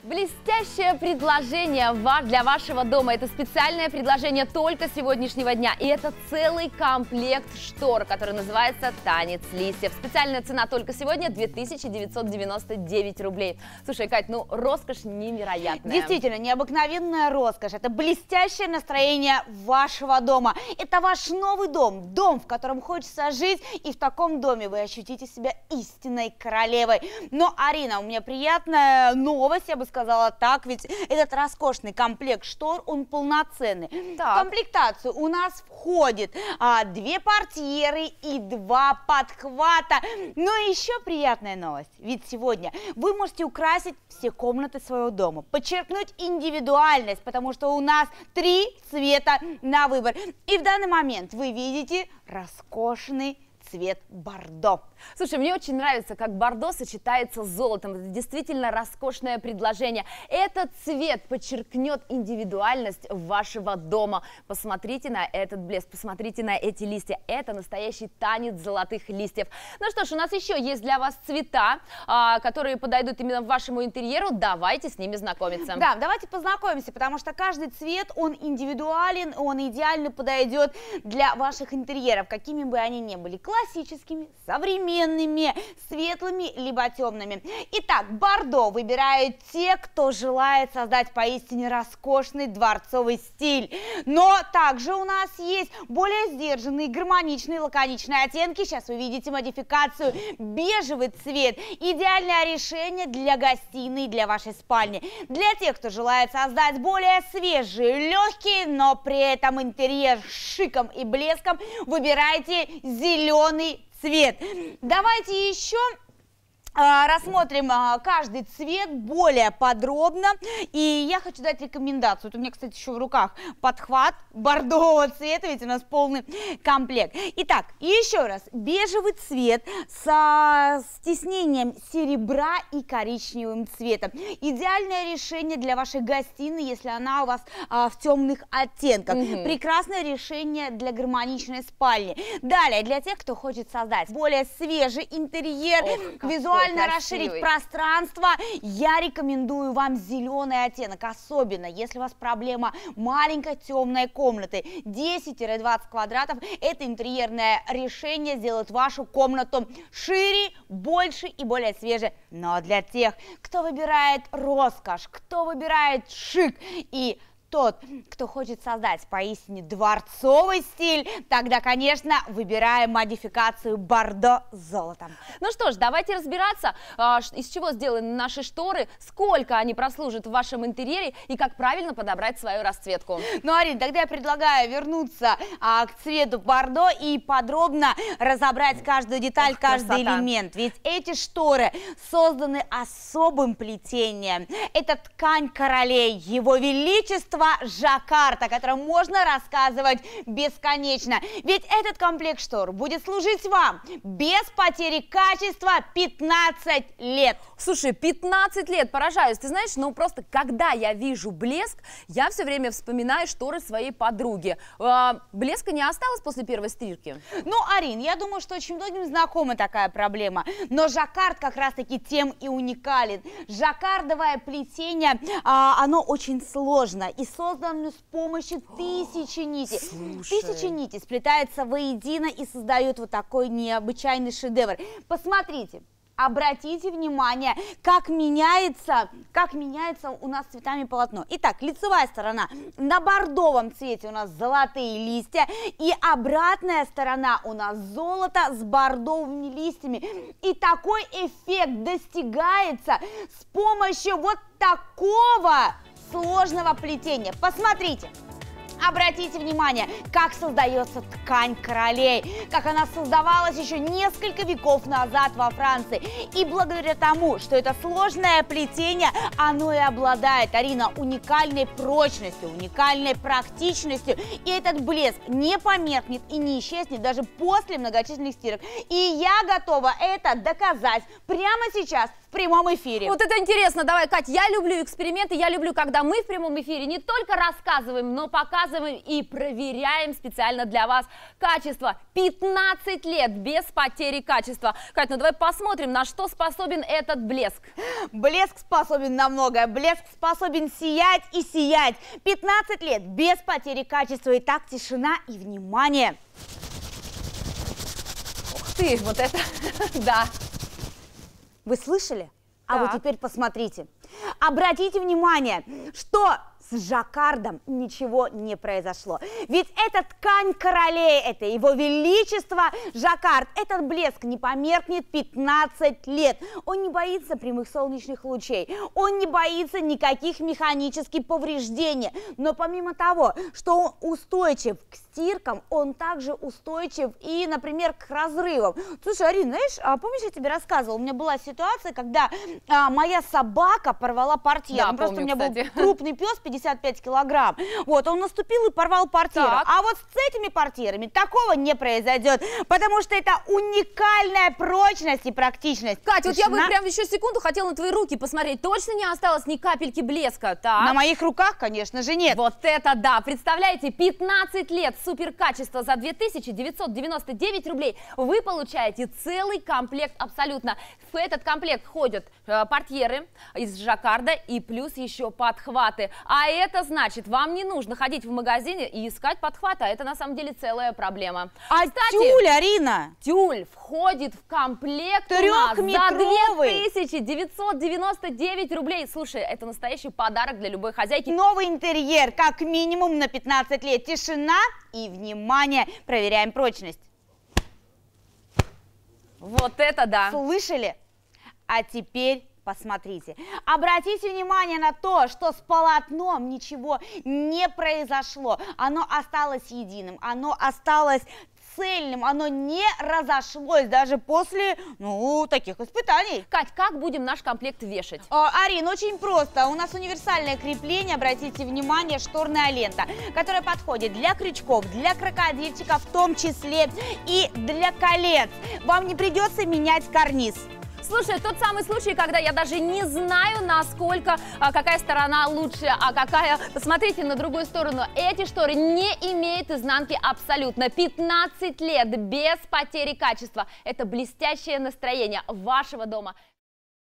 Блестящее предложение для вашего дома. Это специальное предложение только сегодняшнего дня. И это целый комплект штор, который называется «Танец листьев». Специальная цена только сегодня 2999 рублей. Слушай, Кать, ну роскошь невероятная. Действительно, необыкновенная роскошь. Это блестящее настроение вашего дома. Это ваш новый дом. Дом, в котором хочется жить. И в таком доме вы ощутите себя истинной королевой. Но, Арина, у меня приятная новость, я бы сказала так, ведь этот роскошный комплект штор, он полноценный. Так. В комплектацию у нас входит 2 портьеры и 2 подхвата. Но еще приятная новость, ведь сегодня вы можете украсить все комнаты своего дома, подчеркнуть индивидуальность, потому что у нас 3 цвета на выбор. И в данный момент вы видите роскошный цвет бордо. Слушай, мне очень нравится, как бордо сочетается с золотом. Это действительно роскошное предложение. Этот цвет подчеркнет индивидуальность вашего дома. Посмотрите на этот блеск, посмотрите на эти листья. Это настоящий танец золотых листьев. Ну что ж, у нас еще есть для вас цвета, которые подойдут именно вашему интерьеру. Давайте с ними знакомиться. Да, давайте познакомимся, потому что каждый цвет, он индивидуален, он идеально подойдет для ваших интерьеров, какими бы они ни были. Классическими, современными, светлыми, либо темными. Итак, бордо выбирают те, кто желает создать поистине роскошный дворцовый стиль. Но также у нас есть более сдержанные, гармоничные, лаконичные оттенки. Сейчас вы видите модификацию бежевый цвет. Идеальное решение для гостиной, для вашей спальни. Для тех, кто желает создать более свежий, легкий, но при этом интерьер с шиком и блеском, выбирайте зеленый цвет. Давайте еще рассмотрим каждый цвет более подробно. И я хочу дать рекомендацию. Вот у меня, кстати, еще в руках подхват бордового цвета, ведь у нас полный комплект. Итак, еще раз. Бежевый цвет с тиснением серебра и коричневым цветом. Идеальное решение для вашей гостиной, если она у вас в темных оттенках. Прекрасное решение для гармоничной спальни. Далее, для тех, кто хочет создать более свежий интерьер, визуально расширить пространство, я рекомендую вам зеленый оттенок, особенно если у вас проблема маленькой темной комнаты. 10-20 квадратов, это интерьерное решение сделает вашу комнату шире, больше и более свежей. Но для тех, кто выбирает роскошь, кто выбирает шик и тот, кто хочет создать поистине дворцовый стиль, тогда, конечно, выбираем модификацию бордо с золотом. Ну что ж, давайте разбираться, из чего сделаны наши шторы, сколько они прослужат в вашем интерьере и как правильно подобрать свою расцветку. Ну, Арина, тогда я предлагаю вернуться к цвету бордо и подробно разобрать каждую деталь, каждый элемент. Ведь эти шторы созданы особым плетением. Это ткань королей, его величество жаккард, о котором можно рассказывать бесконечно. Ведь этот комплект штор будет служить вам без потери качества 15 лет. Слушай, 15 лет, поражаюсь. Ты знаешь, ну просто когда я вижу блеск, я все время вспоминаю шторы своей подруги. Блеска не осталось после первой стирки? Ну, Арин, я думаю, что очень многим знакома такая проблема. Но жаккард как раз-таки тем и уникален. Жаккардовое плетение, оно очень сложно и создано с помощью тысячи нитей. Тысячи нитей сплетаются воедино и создают вот такой необычайный шедевр. Посмотрите. Обратите внимание, как меняется у нас цветами полотно. Итак, лицевая сторона. На бордовом цвете у нас золотые листья. И обратная сторона у нас золото с бордовыми листьями. И такой эффект достигается с помощью вот такого сложного плетения. Посмотрите. Обратите внимание, как создается ткань королей, как она создавалась еще несколько веков назад во Франции. И благодаря тому, что это сложное плетение, оно и обладает, Арина, уникальной прочностью, уникальной практичностью. И этот блеск не померкнет и не исчезнет даже после многочисленных стирок. И я готова это доказать прямо сейчас в прямом эфире. Вот это интересно. Давай, Кать, я люблю эксперименты, я люблю, когда мы в прямом эфире не только рассказываем, но показываем и проверяем специально для вас качество. 15 лет без потери качества. Кать, ну давай посмотрим, на что способен этот блеск. Блеск способен на многое. Блеск способен сиять и сиять. 15 лет без потери качества. Итак, тишина и внимание. Ух ты, вот это, да. Вы слышали? А вот Так. теперь посмотрите. Обратите внимание, что с жаккардом ничего не произошло. Ведь это ткань королей, это его величество жаккард. Этот блеск не померкнет 15 лет. Он не боится прямых солнечных лучей, он не боится никаких механических повреждений. Но помимо того, что он устойчив к стиркам, он также устойчив и, например, к разрывам. Слушай, Арина, знаешь, помнишь, я тебе рассказывала, у меня была ситуация, когда моя собака порвала портьеру. Да, Ну, просто помню, у меня кстати. был крупный пес, 55 килограмм. Вот, он наступил и порвал портьеру. Так. А вот с этими портьерами такого не произойдет, потому что это уникальная прочность и практичность. Кать, вот я бы Тишина. прям еще секунду хотела на твои руки посмотреть. Точно не осталось ни капельки блеска? Так. На моих руках, конечно же, нет. Вот это да! Представляете, 15 лет супер качества за 2999 рублей. Вы получаете целый комплект абсолютно. В этот комплект входят портьеры из жаккарда и плюс еще подхваты. А это значит, вам не нужно ходить в магазине и искать подхваты. А это на самом деле целая проблема. А Кстати, тюль, Арина? тюль входит в комплект у нас за Трехметровый. 2999 рублей. Слушай, это настоящий подарок для любой хозяйки. Новый интерьер, как минимум на 15 лет. Тишина и внимание. Проверяем прочность. Вот это да! Слышали? А теперь посмотрите. Обратите внимание на то, что с полотном ничего не произошло. Оно осталось единым, оно осталось цельным, оно не разошлось даже после, таких испытаний. Кать, как будем наш комплект вешать? Арин, очень просто. У нас универсальное крепление, обратите внимание, шторная лента, которая подходит для крючков, для крокодильчиков, в том числе и для колец. Вам не придется менять карниз. Слушай, тот самый случай, когда я даже не знаю, насколько, какая сторона лучше, а какая... Посмотрите на другую сторону. Эти шторы не имеют изнанки абсолютно. 15 лет без потери качества. Это блестящее настроение вашего дома.